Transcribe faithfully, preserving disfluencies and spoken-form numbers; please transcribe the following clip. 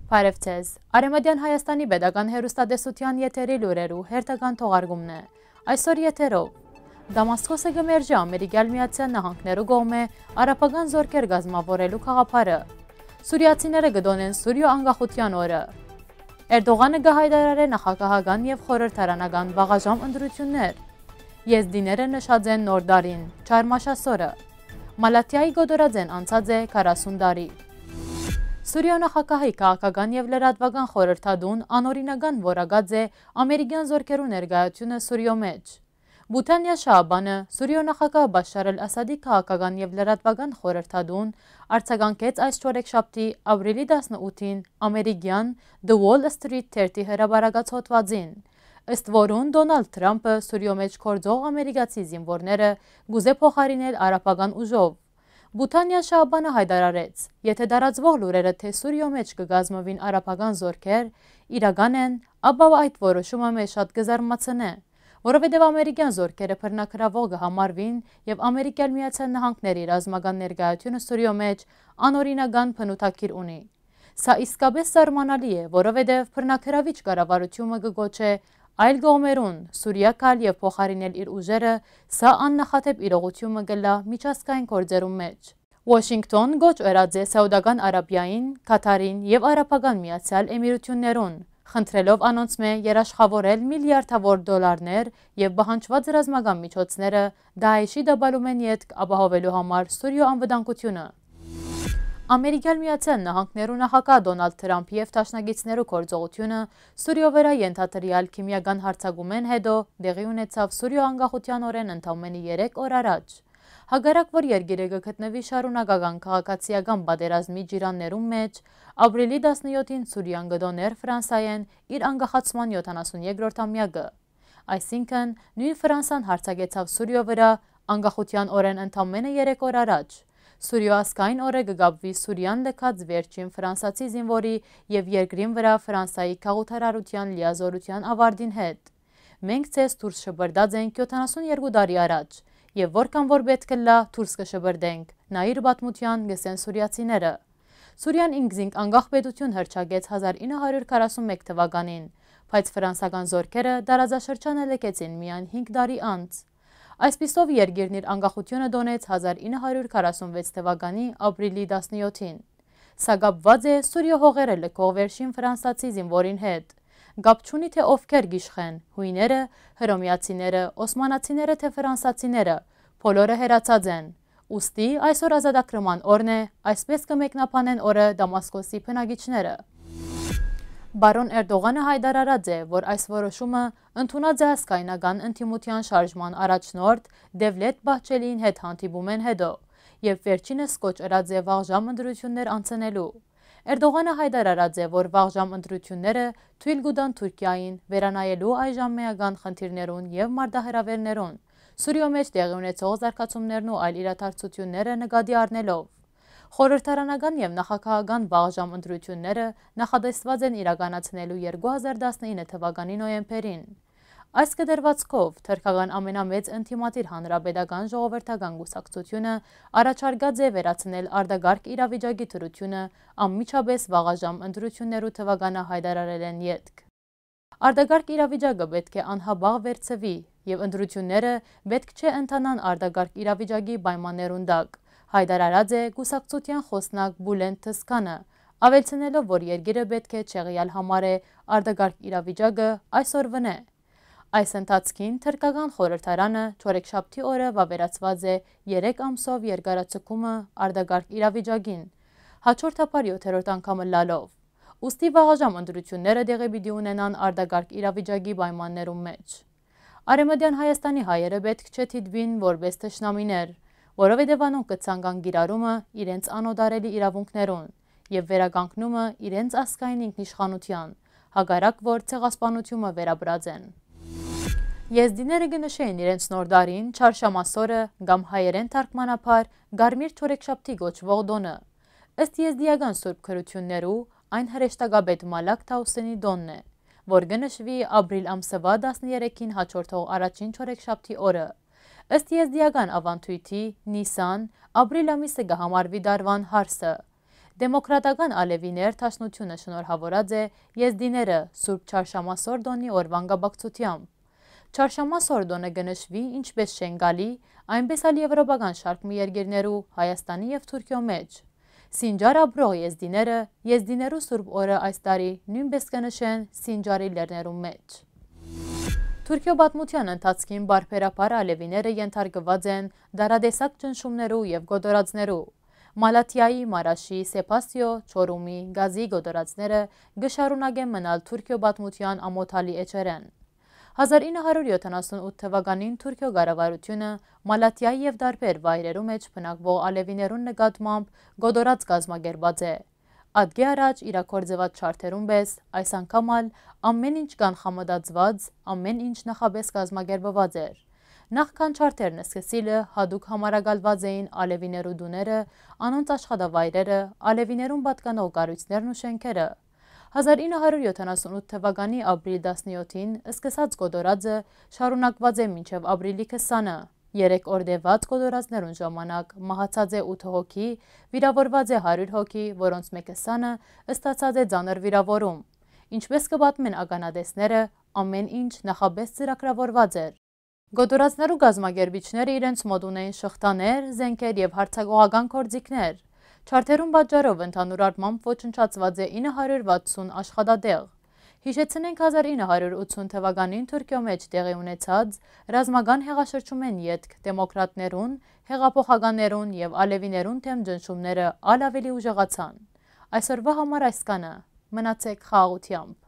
Բարև ձեզ։ Արևմտյան Հայաստանի Պետական հեռուստատեսության եթերի լուրերու հերթական թողարկումն է։ Այսօր եթերով Դամասկոսը գմերջի Ամերիկյան Միացյալ Նահանգներու կողմէ արաբական զորքեր գազմավորելու խաղապարը։ Սուրիացիները գդոնեն Սուրիո անկախության օրը։ Էրդողանը կհայտարարե նախագահական եւ խորհրդարանական վաղաժամ ընտրություններ։ Եզդիները նշած են նոր դարին, Չարմաշասորը։ Մալաթիայի գոդորաձեն անցած է քառասուն տարի։ Սուրիո նախագահի քաղաքական եւ լրատվական խորհրդադուն անօրինական որակած է ամերիկյան զորքերու ներկայությունը Սուրիո մեջ։ Բութանյա Շահաբանը Սուրիո նախագահ Բաշար al-Ասադի քաղաքական եւ լրատվական խորհրդադուն արձագանքեց այս չորեքշաբթի ապրիլի տասնութին ամերիկյան The Wall Street թերթի հրապարակած հոդվածին, ըստ որուն Դոնալդ Թրամփը Սուրիո մեջ կորձող ամերիկացի զինվորները գուզե փոխարինել արաբական ուժով։ Բութանյա Շահաբանը հայտարարեց, եթե դարածվող լուրերը թե Սուրիո մեջ կգազմվին արաբական զորքեր իրական են, ապա այդ որոշումը մեզ շատ կզարմացնե, որովհետև ամերիկյան զորքերը բռնակրավող կհամարվին եւ Ամերիկյան Միացյալ Նահանգների ռազմական ներկայությունը Սուրիո մեջ անօրինական բնութագիր ունի։ Սա իսկապես զարմանալի է, որովհետև բռնակրավիչ կառավարությունը կգոչե այլ կողմերուն Սուրիա գալ եւ փոխարինել իր ուժերը, սա աննախադեպ իրողությունը կլա միջազգային գործերում մեջ։ Washington գոչ ըրած է Սաուդական Արաբիային, Քաթարին եւ Արաբական Միացյալ Էմիրություններուն, խնդրելով անոնց մե երաշխավորել միլիարդավոր դոլարներ եւ բանջված ռազմական միջոցները Դաեշի դաբալումեն յետք ապահովելու համար Սուրիո անվտանգությունը։ Ամերիկյան Միացյալ Նահանգներու նախագահ Դոնալդ Թրամփի եւ դաշնակիցներու գործողությունը Սուրիո վրա ենթադրյալ քիմիական հարձակումեն հետո դեղի ունեցավ Սուրիո անկախության օրեն ընդամենը երեք օր առաջ։ Հակառակ որ երկիրը կգտնվի շարունակական քաղաքացիական պատերազմի ջիրաններում մեջ, ապրիլի տասնյոթին Սուրիան կդոներ Ֆրանսիայեն իր անկախացման յոթանասունյոթերորդ ամյակը։ Այսինքն նույն Ֆրանսան հարձակեցավ Սուրիո վրա անկախության օրեն ընդամենը երեք օր առաջ։ Սուրիո ազգային օրը կգապվի Սուրիան լքած վերջին ֆրանսացի զինվորի եւ երկրին վրա Ֆրանսայի քաղաքարարության լիազորության ավարտին հետ։ Մենք ցես դուրս շբրդած ենք յոթանասունյոթ տարի առաջ եւ որքան որ պետք լա դուրս կշբրդենք, նայիր պատմության գսեն սուրիացիները։ Սուրիան ինքզինք անկախ պետություն հռչակեց հազար ինը հարյուր քառասունմեկ թվականին, բայց ֆրանսական զորքերը տարածաշրջանը լքեցին միայն հինգ տարի անց։ Այսպիսով երկիրն իր անկախությունը դոնեց հազար ինը հարյուր քառասունվեց թվականի ապրիլի տասնյոթին։ Սա կապված է Սուրիո հողերը լքող վերջին ֆրանսացի զինվորին հետ։ Գապ չունի թե ովքեր գիշխեն, հույները, հռոմեացիները, օսմանացիները թե ֆրանսացիները, բոլորը հեռացած են։ Ուստի այսօր ազատագրման օրն է, այսպես կմեկնաբանեն օրը Դամասկոսի բնակիչները։ Բարոն Էրդողանը հայտարարած է, որ այս որոշումը ընդունած է ազգայնական ընդդիմության շարժման առաջնորդ Դևլետ Բահջելիին հետ հանդիպումեն հետո եւ վերջինս կոչ ըրած է վաղժամ ընտրություններ անցնելու։ Էրդողանը հայտարարած է, որ վաղժամ ընտրությունները թույլ կտան Թուրքիային վերանայելու այժմեական խնդիրներուն եւ մարտահրավերներուն, Սուրիո մեջ տեղի ունեցող զարգացումներն ու այլ իրադարձությունները նկատի առնելով։ Խորհրդարանական եւ նախագահական վաղժամ ընտրությունները նախատեսված են իրականացնելու երկու հազար տասնինը թվականի նոյեմբերին։ Այս կդրվածքով թրքական ամենամեծ ընդդիմադիր հանրապետական ժողովրդական կուսակցությունը առաջարկած է վերացնել արտագարգ իրավիճակի դրությունը անմիջապես վաղաժամ ընտրություններու թվականը հայտարարել են յետք։ Արտագարգ իրավիճակը պետք է անհաբաղ վերցվի եւ ընտրությունները պետք չէ ընթանան արտագարգ իրավիճակի պայմաններուն տակ, հայտարարած է կուսակցության խոսնակ Բուլենդ Թսկանը, ավելցնելով, որ երկիրը պետք է չեղյալ համարե արտագարգ իրավիճակը այսօրվն է։ Այս ընթացքին թրքական խորհրդարանը չորեքշաբթի օրը վավերացված է երեք ամսով երկարաձգումը արտագարգ իրավիճակին, հաջորդաբար յոթերորդ անգամը լալով։ Ուստի վաղաժամ ընտրությունները տեղի պիտի ունենան արտագարգ իրավիճակի պայմաններում մեջ։ Արևմտյան Հայաստանի հայերը պետք չէ դիտվին որպես թշնամիներ, որովհետև անոնք կցանկան կիրառումը իրենց անօդարելի իրավունքներուն եւ վերականգնումը իրենց ազգային ինքնիշխանության, հակառակ որ ցեղասպանությունը վերաբրած են։ Եզդիները կնշեն իրենց նոր դարին Չարշամասորը կամ հայերեն թարգմանաբար Գարմիր չորեքշաբթի գոչվող դոնը։ Ըստ եզդիական սուրբ քրություններու այն հրեշտակապետ Մալակ Թաուսենի դոնն է, որ կնշվի ապրիլ ամսվա տասներեքին հաջորդող առաջին չորեքշաբթի օրը։ Ըստ եզդիական ավանդույթի Նիսան ապրիլ ամիսը կհամարվի դարվան հարսը։ Դեմոկրատական ալևիներ Դաշնությունը շնորհավորած է եզդիները Սուրբ Չարշամասորդոնի օրվան գաբակցությամբ։ Չարշամասորդոնը գնշվի ինչպես Շենգալի, այնպես էլ եվրոպական շարք մի երկիրներու Հայաստանի եւ Թուրքիո մեջ։ Սինջար ապրող եզդիները եզդիներու Սուրբ օրը այս տարի նույնպես կնշեն Սինջարի լեռներու մեջ։ Թուրքիո պատմության ընթացքին բարբերաբար ալևիները ենթարկված են դարադեսակ ճնշումներու եւ գոտորածներու։ Մալաթիայի, Մարաշի, Սեպասիո, Չորումի, Գազի գոտորածները գշարունակեն մնալ Թուրքիո պատմության ամոթալի էջերեն։ հազար ինը հարյուր յոթանասունութ թվականին Թուրքիո կառավարությունը Մալաթիայի եւ դարբեր վայրերու մեջ բնակվող ալևիներուն նկատմամբ գոտորած կազմակերպած է։ Ադգե առաջ իրակորձված չարթերուն պես այս անգամ ալ ամեն ինչ կանխամտածված, ամեն ինչ նախապես կազմակերպված էր։ Նախքան չարթերն սկսիլը հadouk համարակալված էին ալևիներու դուները, անոնց աշխատավայրերը, ալևիներուն պատկանող կառույցներն ու շենքերը։ հազար ինը հարյուր յոթանասունութ թվականի ապրիլ տասնյոթին սկսած գոտորածը շարունակված է մինչև ապրիլի քսանը։ Երեք օրդեված գոտորածներուն ժամանակ մահացած է ութ հոգի, վիրավորված է հարյուր հոգի, որոնց մեկ քսանը ստացած է ծանր վիրավորում։ Ինչպես կպատմեն ականատեսները, ամեն ինչ նախապես ծրագրավորված էր։ Գոտորածներու կազմակերպիչները իրենց մոտ ունեին շղթաներ, զենքեր եւ հարձակողական գործիքներ։ Չարթերուն պատճառով ընդհանուր առմամբ ոչնչացված է ինը հարյուր վաթսուն աշխատատեղ։ Հիշեցնենք հազար ինը հարյուր ութսուն թվականին Թուրքիո մեջ տեղի ունեցած ռազմական հեղաշրջումեն ետք դեմոկրատներուն, հեղափոխականներուն եւ ալևիներուն թեմ ճնշումները ալ ավելի ուժեղացան։ Այսօրվա համար այսքանը։ Մնացեք խաղաղությամբ։